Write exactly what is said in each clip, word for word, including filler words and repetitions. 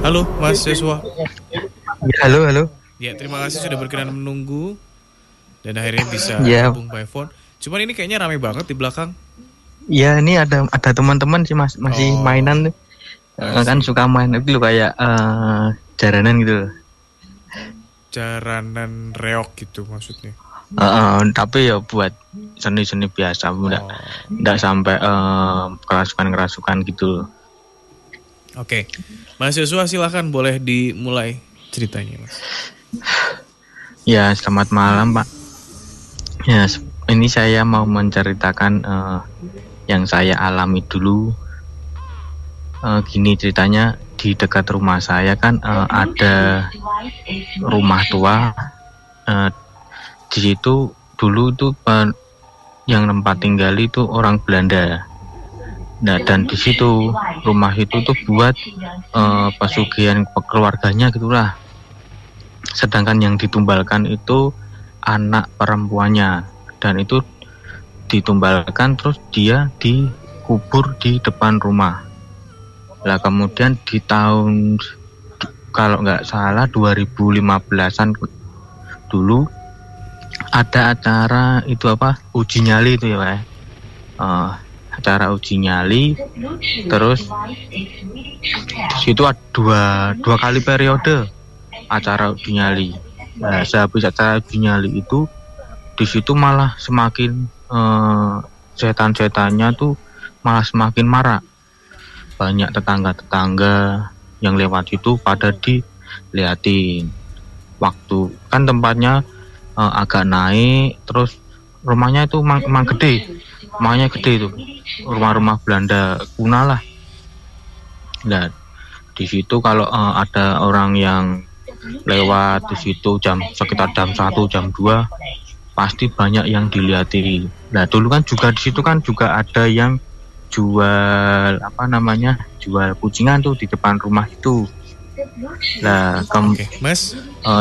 Halo Mas Yosua. Ya, halo, halo. Ya, terima kasih sudah berkenan menunggu dan akhirnya bisa Ya, gabung by phone. Cuman ini kayaknya rame banget di belakang. ya ini ada ada teman-teman sih mas masih Oh, mainan tuh. Eh, kan asik. suka main itu loh kayak eh, jaranan gitu loh. Jaranan reok gitu maksudnya. Eh, eh, tapi ya buat seni-seni biasa, enggak Oh, enggak sampai eh, kerasukan-kerasukan gitu loh. oke. Mas Yosua silahkan boleh dimulai ceritanya Mas. Ya, selamat malam Pak. Ya, se- ini saya mau menceritakan eh, yang saya alami dulu. Eh, gini ceritanya, di dekat rumah saya kan eh, ada rumah tua. Eh, di situ dulu tuh eh, yang tempat tinggal itu orang Belanda. Nah, dan di situ rumah itu tuh buat eh, pesugihan keluarganya gitulah. Sedangkan yang ditumbalkan itu anak perempuannya, dan itu ditumbalkan terus dia dikubur di depan rumah. Lah kemudian di tahun, kalau nggak salah dua ribu lima belasan dulu ada acara itu apa uji nyali itu ya Pak. Uh, acara uji nyali, terus di situ ada dua dua kali periode acara uji nyali. Nah, sehabis acara uji nyali itu di situ malah semakin uh, setan-setannya tuh malah semakin marak. Banyak tetangga-tetangga yang lewat situ pada diliatin. Waktu kan tempatnya uh, agak naik, terus rumahnya itu emang, emang gede, rumahnya gede itu, rumah-rumah Belanda kuno lah. Nah di situ kalau uh, ada orang yang lewat di situ jam sekitar jam satu jam dua pasti banyak yang dilihatin. Nah dulu kan juga di situ kan juga ada yang jual apa namanya jual kucingan tuh di depan rumah itu. Nah kem- Oke, Mas. uh,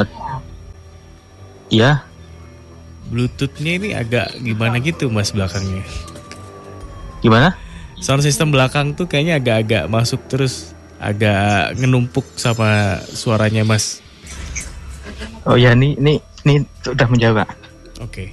ya Bluetoothnya ini agak gimana gitu Mas belakangnya. gimana? Sound system belakang tuh kayaknya agak-agak masuk terus, agak ngenumpuk sama suaranya Mas. Oh ya, ini ini ini sudah menjawab. Oke.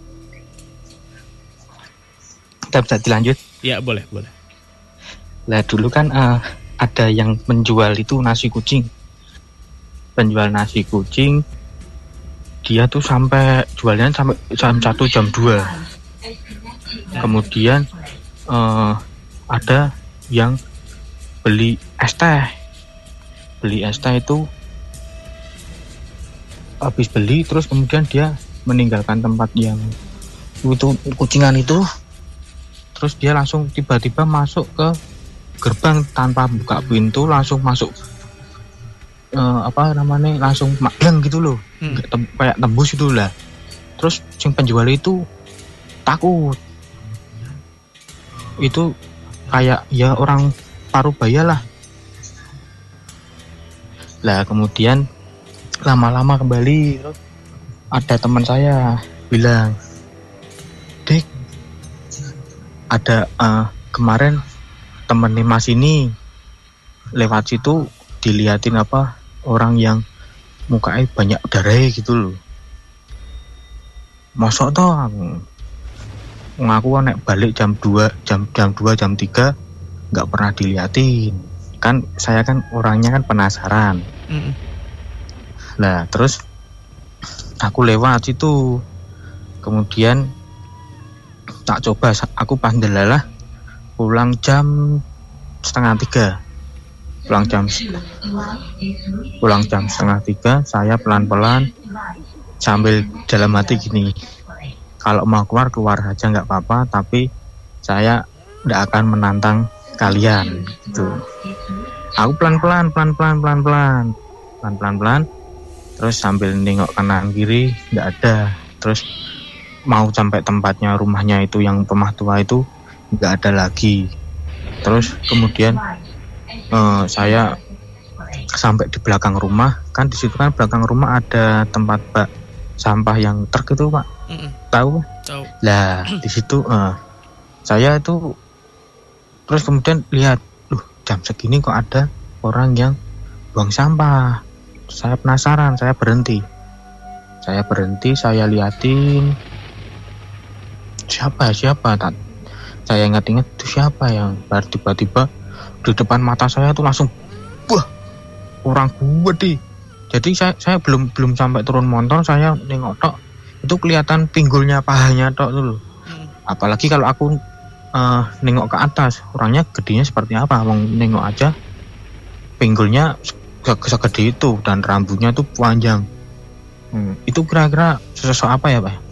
Kita bisa dilanjut. Ya boleh boleh. Lah dulu kan uh, ada yang menjual itu nasi kucing. Penjual nasi kucing dia tuh sampai jualnya sampai jam satu jam dua. Kemudian uh, ada yang beli es teh. Beli es teh itu habis beli terus kemudian dia meninggalkan tempat yang itu kucingan itu, terus dia langsung tiba-tiba masuk ke gerbang tanpa buka pintu, langsung masuk uh, apa namanya langsung magang gitu loh. hmm. Tem- kayak tembus itu lah. Terus si penjual itu takut, itu kayak ya orang paruh baya lah. Lah kemudian lama-lama kembali, terus ada teman saya bilang, Dik, ada uh, kemarin temen Mas ini lewat situ diliatin apa orang yang mukanya banyak darah gitu loh. Mosok toh ngaku nek balik jam dua jam jam dua jam tiga nggak pernah diliatin. Kan saya kan orangnya kan penasaran. Mm-mm. Nah terus aku lewat situ, kemudian tak coba, aku pas delalah pulang jam setengah tiga, pulang jam pulang jam setengah tiga, saya pelan-pelan sambil dalam hati gini, kalau mau keluar keluar aja nggak apa-apa, tapi saya nggak akan menantang kalian gitu. Aku pelan-pelan pelan-pelan pelan-pelan pelan-pelan pelan terus sambil nengok kanan kiri nggak ada. Terus mau sampai tempatnya rumahnya itu yang rumah tua itu nggak ada lagi. Terus kemudian eh, saya sampai di belakang rumah, kan di situ kan belakang rumah ada tempat bak sampah yang truk itu Pak. Mm-mm. Tahu? Tahu. Lah di situ eh, saya itu terus kemudian lihat, duh jam segini kok ada orang yang buang sampah. Saya penasaran, saya berhenti. Saya berhenti, saya liatin. Siapa, siapa? Tak, saya ingat-ingat itu siapa yang baru tiba-tiba di depan mata saya tuh langsung, wah, orang gede. Jadi saya saya belum belum sampai turun motor, saya nengok tok, itu kelihatan pinggulnya, pahanya tok dulu. Hmm. Apalagi kalau aku uh, nengok ke atas, orangnya gedenya seperti apa? Mau nengok aja, pinggulnya segede itu dan rambutnya tuh panjang. Hmm. Itu kira-kira sosok apa ya, Pak?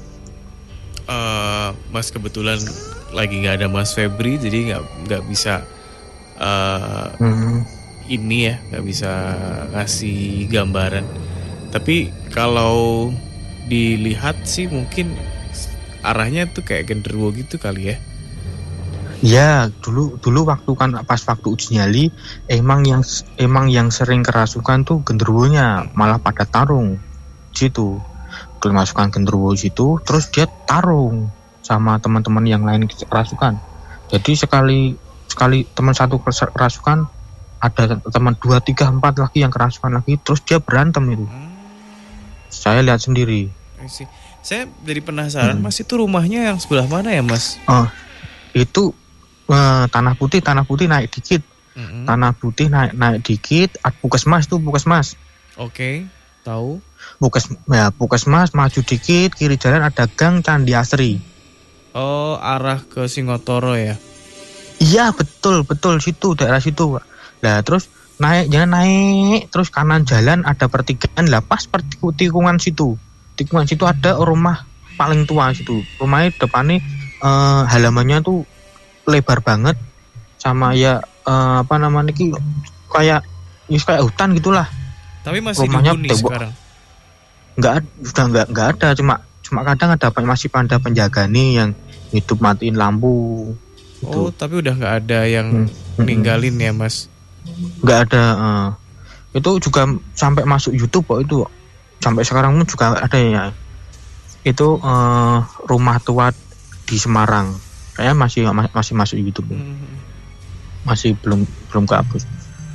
Uh, mas kebetulan lagi nggak ada Mas Febri, jadi nggak nggak bisa uh, hmm. ini ya, nggak bisa ngasih gambaran. Tapi kalau dilihat sih mungkin arahnya tuh kayak genderuwo gitu kali ya. Ya, dulu dulu waktu kan pas waktu uji nyali emang yang emang yang sering kerasukan tuh genderuwonya, malah pada tarung situ. Kerasukan genderuwo situ, terus dia tarung sama teman-teman yang lain kerasukan. Jadi sekali sekali teman satu kerasukan, ada teman dua tiga empat lagi yang kerasukan lagi, terus dia berantem itu. Hmm. Saya lihat sendiri. Saya jadi penasaran, hmm. Mas itu rumahnya yang sebelah mana ya, Mas? Oh, itu uh, Tanah Putih, Tanah Putih naik dikit. Hmm. Tanah Putih naik naik dikit, Puskesmas tuh Puskesmas. Oke, okay, tahu. Pukes, ya, Puskesmas maju dikit, kiri jalan ada gang Candi Asri. Oh, arah ke Singotoro ya? Iya, betul, betul situ, daerah situ, Pak. Nah, terus naik, jangan naik, terus kanan jalan ada pertigaan, lah pas pertikungan situ. Tikungan situ ada rumah paling tua situ. Rumahnya depannya eh, halamannya tuh lebar banget, sama ya eh, apa namanya ki kayak ya kayak hutan gitulah. Tapi masih dihuni sekarang. Enggak, sudah enggak enggak ada, cuma cuma kadang ada masih pada penjaga nih yang hidup matiin lampu. Oh, gitu. Tapi udah nggak ada yang hmm. ninggalin ya, Mas? Nggak ada. Uh, itu juga sampai masuk YouTube kok itu. Sampai sekarang pun juga ada ya. Itu uh, rumah tua di Semarang. Kayaknya masih masih masuk YouTube. Hmm. Masih belum belum kehapus.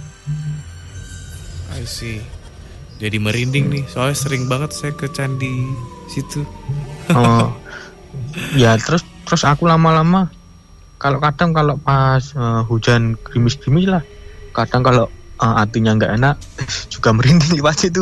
I see. Jadi merinding nih, soalnya sering banget saya ke candi situ. Oh, ya terus terus aku lama-lama kalau kadang kalau pas uh, hujan gerimis-gerimis lah, kadang kalau uh, hatinya nggak enak juga merinding lewat situ.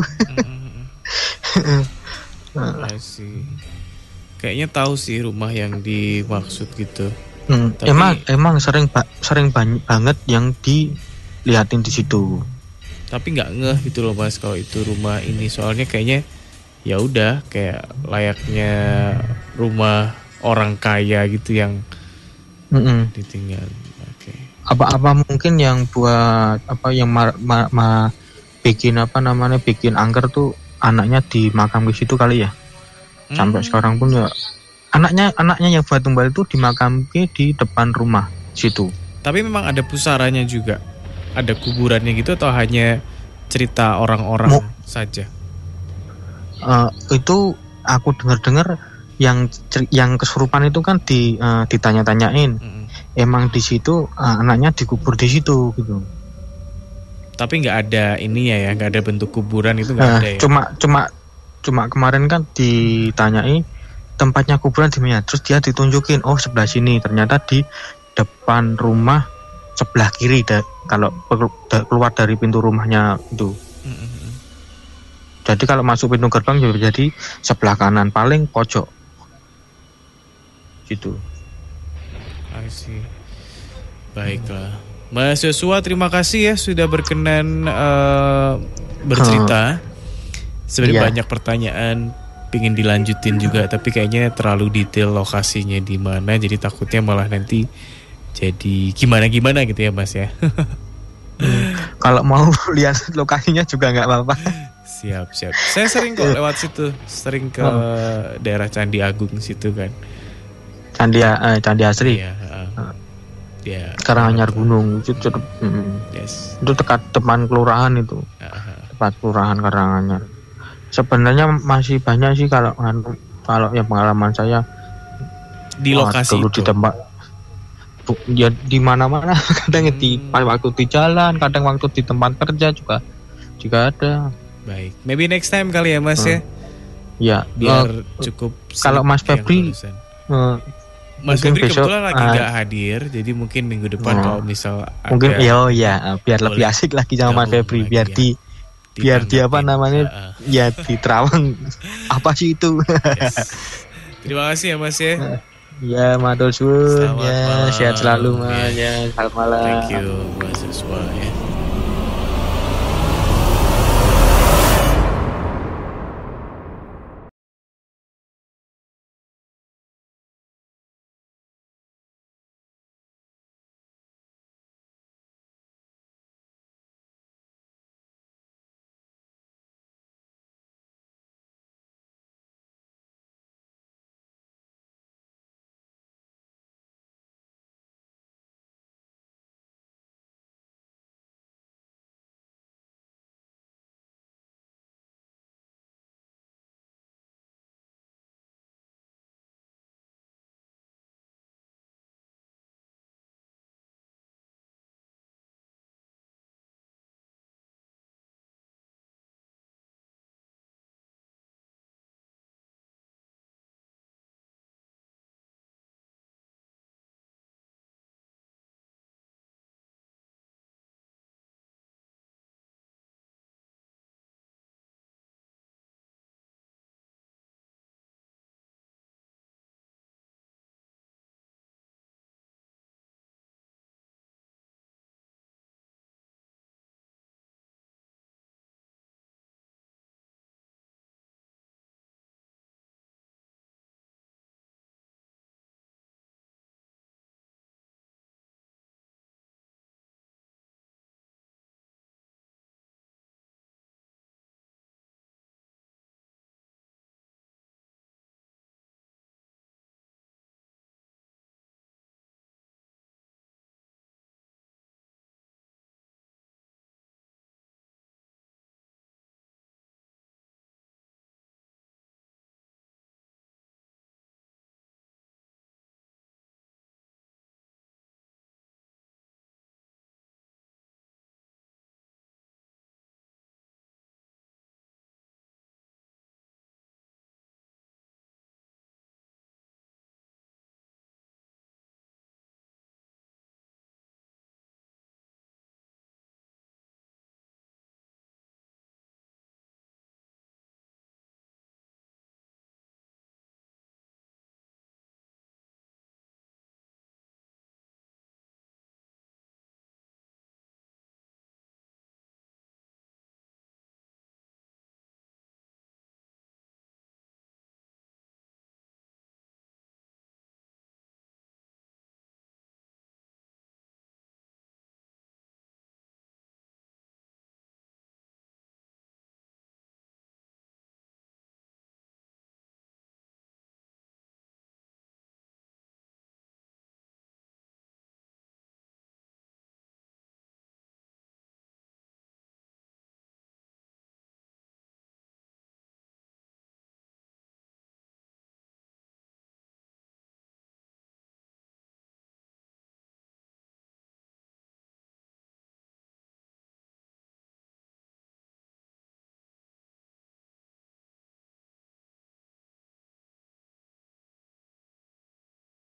Mm-hmm. I see. Kayaknya tahu sih rumah yang dimaksud gitu. Hmm, Tapi, emang emang sering ba- sering banyak banget yang dilihatin di situ. Tapi nggak ngeh gitu loh, Mas, kalau itu rumah ini, soalnya kayaknya ya udah kayak layaknya rumah orang kaya gitu yang mm-mm. ditinggal. Oke. Okay. Apa-apa mungkin yang buat apa yang ma, ma, ma, bikin apa namanya bikin angker tuh anaknya di makam di situ kali ya. Hmm. Sampai sekarang pun ya anaknya anaknya yang buat tumbal itu dimakamkan di depan rumah situ. Tapi memang ada pusaranya juga. Ada kuburannya gitu atau hanya cerita orang-orang Mo, saja? Uh, itu aku dengar-dengar yang yang kesurupan itu kan di uh, ditanya-tanyain. Mm-hmm. Emang di situ uh, anaknya dikubur di situ gitu. Tapi nggak ada ini ya, ya nggak ada bentuk kuburan itu nggak uh, ada ya. Cuma cuma cuma kemarin kan ditanyai tempatnya kuburan di mana. Terus dia ditunjukin, oh sebelah sini. Ternyata di depan rumah sebelah kiri da, kalau keluar dari pintu rumahnya itu. Mm-hmm. Jadi kalau masuk pintu gerbang jadi sebelah kanan paling pojok. Gitu. I see. Baiklah. Mas Yosua, terima kasih ya sudah berkenan uh, bercerita. Sebenarnya yeah. banyak pertanyaan pingin dilanjutin juga, tapi kayaknya terlalu detail lokasinya di mana, jadi takutnya malah nanti jadi gimana-gimana gitu ya, Mas ya. hmm, kalau mau lihat lokasinya juga nggak apa-apa. Siap, siap. Saya sering kok lewat situ, sering ke oh. daerah Candi Agung situ kan. Candi eh, Candi Asri. Iya. Uh, ya. Karanganyar Gunung itu, itu, mm, yes. itu dekat depan kelurahan itu, uh-huh. Tempat kelurahan Karanganyar. Sebenarnya masih banyak sih kalau kalau yang pengalaman saya di lokasi dulu itu. Di tempat ya di mana-mana, kadang hmm. di waktu di jalan, kadang waktu di tempat kerja juga jika ada. Baik, maybe next time kali ya Mas Hmm. ya. Ya, Biar eh, cukup. kalau selip Mas yang Febri, barusan. eh, Mas mungkin Febri besok, kebetulan lagi ah, nggak hadir, jadi mungkin minggu depan Oh. kalau misal mungkin ada, ya, oh ya, biar lebih boleh asik lagi sama Mas gabung Febri, lagi biar ya. di biar di apa Ditanggapin. namanya, Heeh. ya di terawang apa sih itu? Yes. Terima kasih ya Mas ya. Ya, matur suwun Selamat ya, malam. sehat selalu Ya. Mas ya, selamat malam. Thank you mahasiswa ya.